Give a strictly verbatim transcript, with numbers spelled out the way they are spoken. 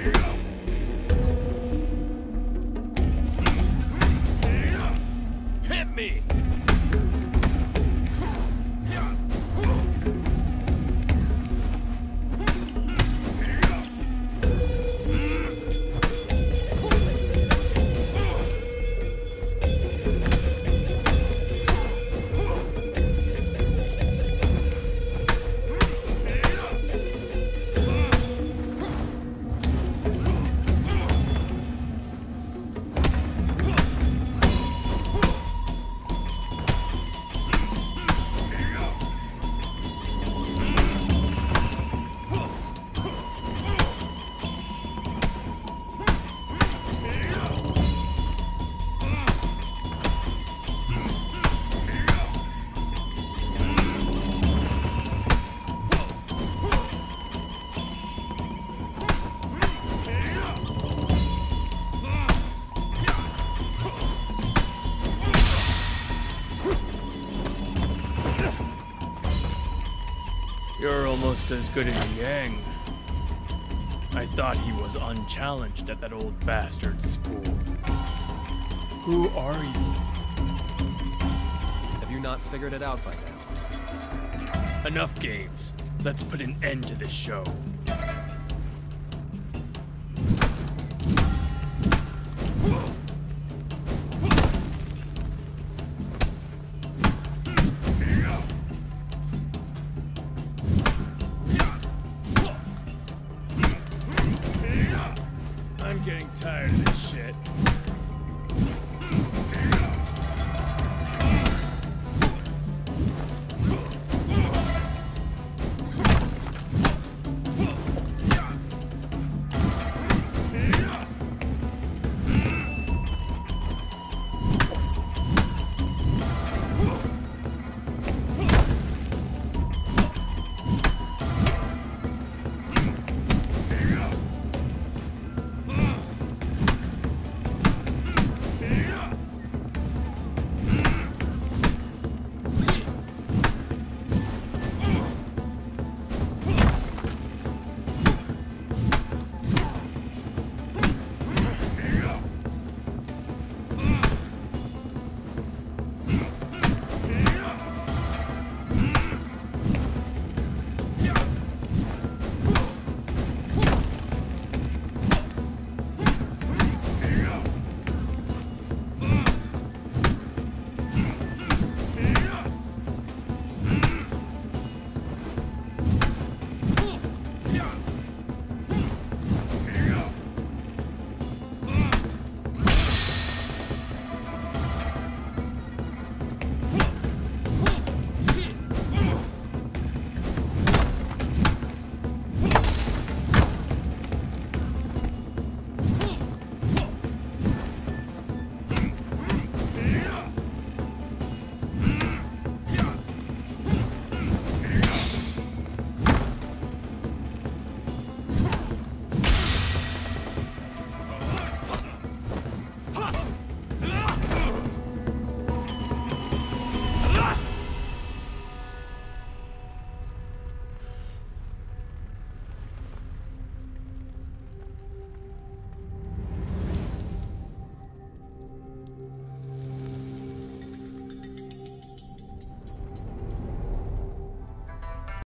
Hit me! You're almost as good as Yang. I thought he was unchallenged at that old bastard's school. Who are you? Have you not figured it out by now? Enough games. Let's put an end to this show. I'm getting tired of this shit.